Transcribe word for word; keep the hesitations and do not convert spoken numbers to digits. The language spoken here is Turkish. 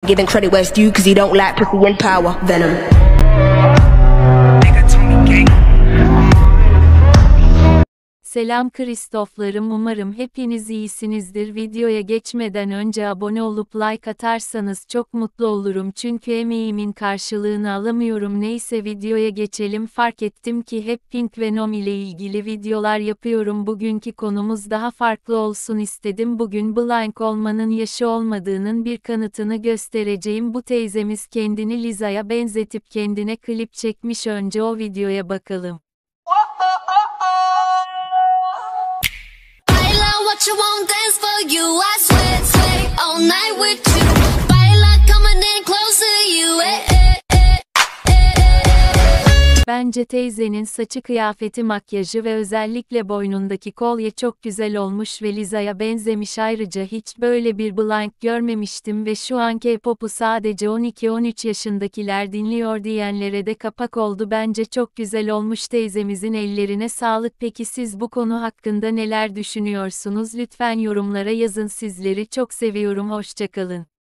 giving credit where it's due cause he don't like pussy and power. Venom. Selam Kristoflarım, umarım hepiniz iyisinizdir. Videoya geçmeden önce abone olup like atarsanız çok mutlu olurum çünkü emeğimin karşılığını alamıyorum. Neyse videoya geçelim. Fark ettim ki hep Pink Venom ile ilgili videolar yapıyorum. Bugünkü konumuz daha farklı olsun istedim. Bugün Blank olmanın yaşı olmadığının bir kanıtını göstereceğim. Bu teyzemiz kendini Liza'ya benzetip kendine klip çekmiş. Önce o videoya bakalım. What you want, dance for you. I sweat, sweat all night with you. Baila, coming in close to you. Eh, eh, eh, eh. Bence teyzenin saçı, kıyafeti, makyajı ve özellikle boynundaki kolye çok güzel olmuş ve Liza'ya benzemiş. Ayrıca hiç böyle bir Blank görmemiştim ve şu an K-pop'u sadece on iki on üç yaşındakiler dinliyor diyenlere de kapak oldu. Bence çok güzel olmuş, teyzemizin ellerine sağlık. Peki siz bu konu hakkında neler düşünüyorsunuz? Lütfen yorumlara yazın. Sizleri çok seviyorum. Hoşça kalın.